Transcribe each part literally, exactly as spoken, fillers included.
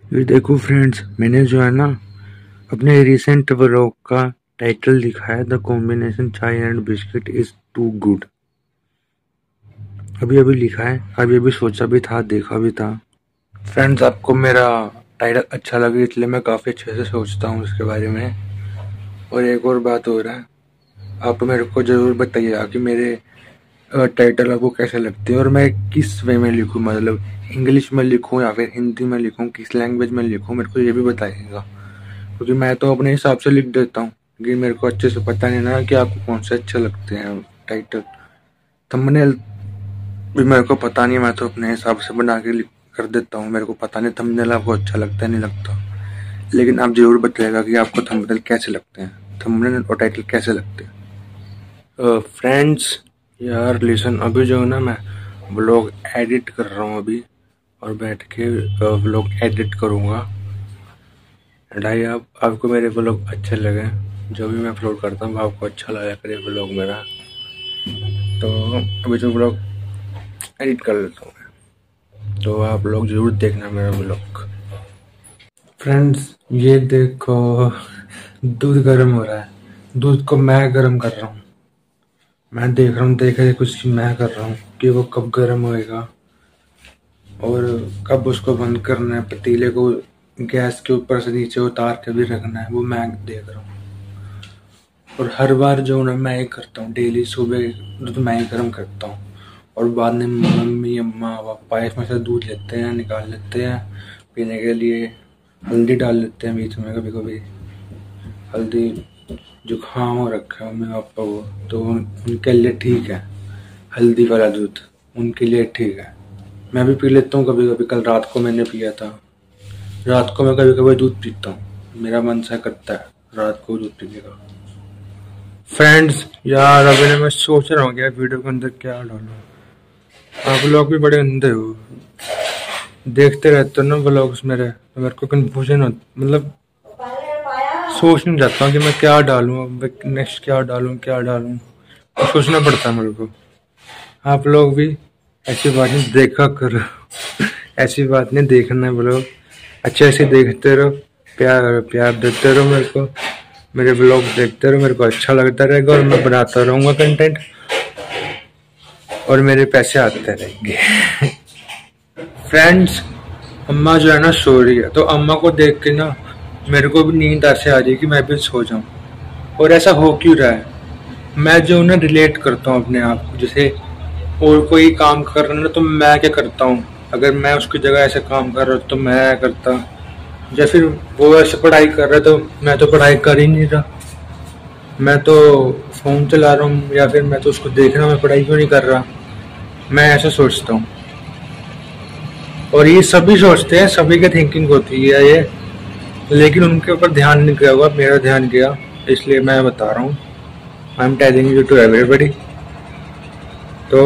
ये देखो फ्रेंड्स, मैंने जो है ना अपने रिसेंट व्लॉग का टाइटल लिखा है, the combination chai and biscuit is too good. अभी अभी लिखा है, अभी अभी सोचा भी था, देखा भी था। फ्रेंड्स, आपको मेरा टाइटल अच्छा लगे इसलिए मैं काफ़ी अच्छे से सोचता हूँ उसके बारे में। और एक और बात हो रहा है, आप मेरे को ज़रूर बताइएगा कि मेरे टाइटल आपको कैसे लगते हैं और मैं किस वे में लिखूँ, मतलब इंग्लिश में लिखूँ या फिर हिंदी में लिखूँ, किस लैंग्वेज में लिखूँ, मेरे को ये भी बताइएगा। क्योंकि मैं तो अपने हिसाब से लिख देता हूँ, लेकिन मेरे को अच्छे से पता नहीं ना कि आपको कौन से अच्छे लगते हैं टाइटल। थंबनेल भी मेरे को पता नहीं, मैं तो अपने हिसाब से बना के लिख कर देता हूँ। मेरे को पता नहीं थंबनेल आपको अच्छा लगता है नहीं लगता, लेकिन आप जरूर बताइएगा कि आपको थंबनेल कैसे लगते हैं, थंबनेल और टाइटल कैसे लगते हैं। फ्रेंड्स यार लिसन, अभी जो है ना मैं व्लॉग एडिट कर रहा हूँ अभी, और बैठ के व्लॉग एडिट करूँगा। एंड आई आप आपको मेरे व्लॉग अच्छे लगे, जो भी मैं अपलोड करता हूँ आपको अच्छा लगा करे व्लॉग मेरा, तो अभी जो व्लॉग एडिट कर लेता हूँ मैं, तो आप लोग जरूर देखना मेरा व्लॉग। फ्रेंड्स ये देखो, दूध गर्म हो रहा है, दूध को मैं गर्म कर रहा हूँ। मैं देख रहा हूँ, देखे कुछ मैं कर रहा हूँ कि वो कब गर्म होएगा और कब उसको बंद करना है। पतीले को गैस के ऊपर से नीचे उतार के भी रखना है, वो मैं देख रहा हूँ। और हर बार जो ना मैं ही करता हूँ, डेली सुबह दूध मैं ही गर्म करता हूँ, और बाद में मम्मी अम्मा पापा इसमें से दूध लेते हैं, निकाल लेते हैं पीने के लिए। हल्दी डाल लेते हैं बीच में, कभी कभी हल्दी जुकाम हो रखा है मम्मी पापा को, तो उनके लिए ठीक है हल्दी वाला दूध, उनके लिए ठीक है। मैं भी पी लेता हूँ कभी कभी। कल रात को मैंने पिया था, रात को मैं कभी कभी दूध पीता हूँ, मेरा मन सा करता है रात को दूध पीने का। फ्रेंड्स यार अभी ना मैं सोच रहा हूँ कि वीडियो के अंदर क्या डालूं। आप लोग भी बड़े अंधे हो, देखते रहते हो ना व्लॉग्स मेरे, तो मेरे को कंफ्यूजन होता, मतलब सोच नहीं जाता हूँ कि मैं क्या डालूं, नेक्स्ट क्या डालूं क्या डालूं, सोचना पड़ता है मेरे को। आप लोग भी ऐसी बात नहीं देखा करो, ऐसी बात नहीं, देखना है व्लॉग अच्छे से देखते रहो, प्यार प्यार देते रहो मेरे को, मेरे व्लॉग देखते रहो, मेरे को अच्छा लगता रहेगा और मैं बनाता रहूँगा कंटेंट और मेरे पैसे आते रहेंगे। फ्रेंड्स अम्मा जो है ना सो रही है, तो अम्मा को देख के ना मेरे को भी नींद ऐसे आ रही है कि मैं भी सो जाऊं। और ऐसा हो क्यों रहा है, मैं जो ना रिलेट करता हूँ अपने आप को, जैसे और कोई काम कर रहा है ना तो मैं क्या करता हूँ, अगर मैं उसकी जगह ऐसे काम कर रहा हूँ तो मैं करता, या फिर वो ऐसे पढ़ाई कर रहा है तो मैं तो पढ़ाई कर ही नहीं रहा, मैं तो फोन चला रहा हूँ, या फिर मैं तो उसको देख रहा हूँ, मैं पढ़ाई क्यों नहीं कर रहा। मैं ऐसा सोचता हूँ, और ये सभी सोचते हैं, सभी की थिंकिंग होती है ये, लेकिन उनके ऊपर ध्यान नहीं गया हुआ, मेरा ध्यान गया, इसलिए मैं बता रहा हूँ। I am telling you to everybody. तो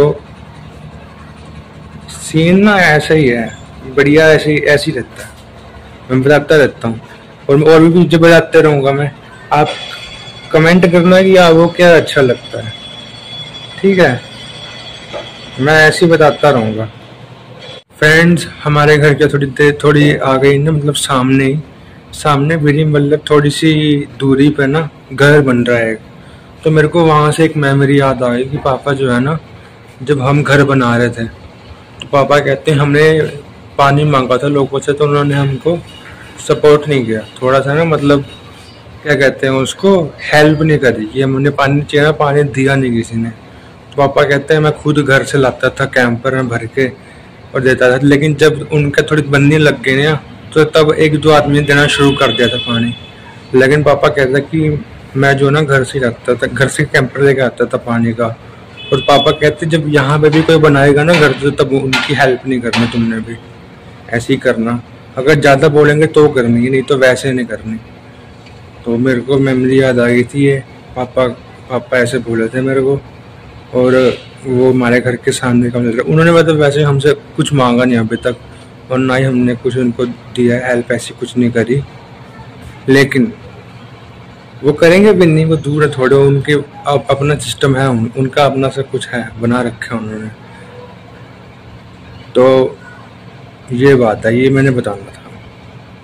सीन ना ऐसा ही है, बढ़िया ऐसे ऐसे ही रहता है, मैं बताता रहता हूँ और और भी मुझे बताते रहूँगा मैं। आप कमेंट करना कि आपको क्या अच्छा लगता है, ठीक है, मैं ऐसे ही बताता रहूँगा। फ्रेंड्स हमारे घर के थोड़ी देर थोड़ी आ गई ना, मतलब सामने ही सामने मेरी, मतलब थोड़ी सी दूरी पे ना घर बन रहा है, तो मेरे को वहाँ से एक मेमोरी याद आ गई कि पापा जो है ना, जब हम घर बना रहे थे तो पापा कहते हैं हमने पानी मांगा था लोगों से, तो उन्होंने हमको सपोर्ट नहीं किया थोड़ा सा ना, मतलब क्या कहते हैं उसको, हेल्प नहीं करी कि हमने पानी चाहिए, पानी दिया नहीं किसी ने। तो पापा कहते हैं मैं खुद घर से लाता था कैंपर में भर के और देता था, लेकिन जब उनके थोड़ी बनने लग गए ना तो तब एक दो आदमी ने देना शुरू कर दिया था पानी। लेकिन पापा कहता कि मैं जो ना घर से रखता था, घर से कैंपर लेके आता था पानी का। और पापा कहते जब यहाँ पे भी कोई बनाएगा ना घर तो तब उनकी हेल्प नहीं करनी, तुमने भी ऐसे ही करना, अगर ज़्यादा बोलेंगे तो करनी, नहीं तो वैसे नहीं करनी। तो मेरे को मेमोरी याद आ गई थी ये, पापा पापा ऐसे बोले थे मेरे को, और वो हमारे घर के सामने का मिल रहा, उन्होंने मतलब वैसे हमसे कुछ मांगा नहीं अभी तक, और ना ही हमने कुछ उनको दिया, हेल्प ऐसी कुछ नहीं करी, लेकिन वो करेंगे भी नहीं, वो दूर है थोड़े, उनके अप, अपना सिस्टम है, उन, उनका अपना सब कुछ है बना रखा है उन्होंने। तो ये बात है, ये मैंने बताना था।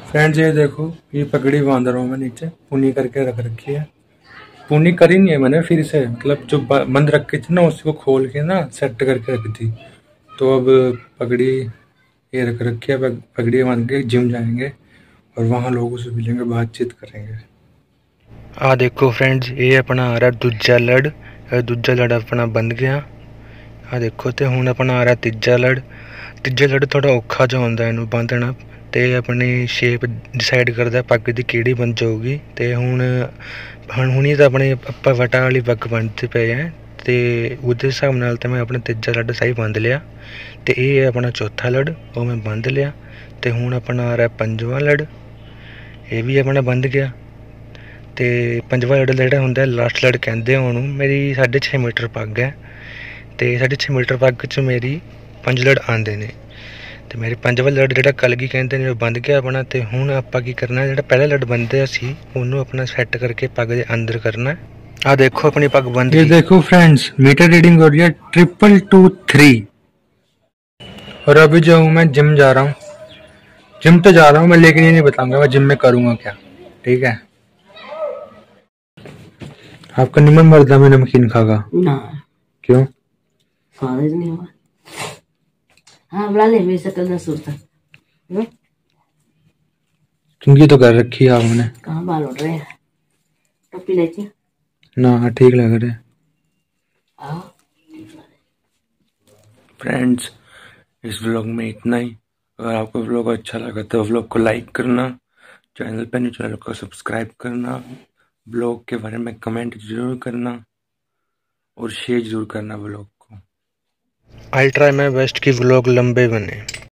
फ्रेंड्स ये देखो, ये पगड़ी बांध रहा हूँ मैं नीचे, पुनी करके रख रखी है। पुनी करी नहीं है मैंने फिर से, मतलब जो बंद रखी थी ना उसको खोल के ना सेट करके रखी थी। तो अब पगड़ी ये रख रखी है, पगड़ी बांध के जिम जाएंगे और वहाँ लोगों से मिलेंगे, बातचीत करेंगे। आ देखो फ्रेंड्स, ये अपना आ रहा दूजा लड़, दूजा लड़ अपना बंद गया। आ देखो तो हुण अपना आ रहा तीजा लड़। तीजा लड़ थोड़ा औखा जो होंदा इनू बांधना, ते अपनी शेप डिसाइड करदा पग दी किहड़ी बन जाऊगी। ते हुण हुणी तो अपने आपां वटा वाली पग बनते पे हैं, ते उहदे हिसाब नाल ते मैं अपना तीजा लड़ सही बंद लिया। ते ये अपना चौथा लड़ वो मैं बंद लिया। ते हुण अपना आ रहा पंजवां लड़, ये भी अपना बंद गया। ते पंजवां लड़ जेह्ड़ा हुंदा लास्ट लड़ कहंदे ओनू। मेरी साढ़े छे मीटर पग है, ते साढ़े छे मीटर पग च मेरी पंज लड़ आंदे ने। ते मेरे पंजवां लड़ जेह्ड़ा कलगी कहंदे ने बंद गया अपना। ते हुण आपां की करना, जेह्ड़ा पैह्ला लड़ बंदे असी ओनू अपना सैट करके पग दे अंदर करना। आ देखो अपनी पग बंद। ये देखो फ्रेंड्स, मीटर रीडिंग हो रही है ट्रिपल टू थ्री। और अभी जो हूँ मैं जिम जा रहा हूँ, जिम तो जा रहा हूँ मैं, लेकिन ये नहीं बताऊंगा मैं जिम में करूँगा क्या, ठीक है। आपका निमन मर्दा में नमकीन खागा ना? क्यों? कॉलेज नहीं हुआ। हाँ बुला ले, मेरी शक्ल ना सुरता। क्योंकि तो कर रखी है आपने। कहाँ बाल उड़ रहे हैं? टोपी लेती ना, ठीक लग रहे। आओ फ्रेंड्स, इस व्लॉग में इतना ही। अगर आपको व्लॉग अच्छा लगा तो व्लॉग को लाइक करना, चैनल पर नहीं चैनल को सब्सक्राइब करना, ब्लॉग के बारे में कमेंट जरूर करना और शेयर जरूर करना व्लॉग को। आई ट्राई माय बेस्ट कि व्लॉग लंबे बने।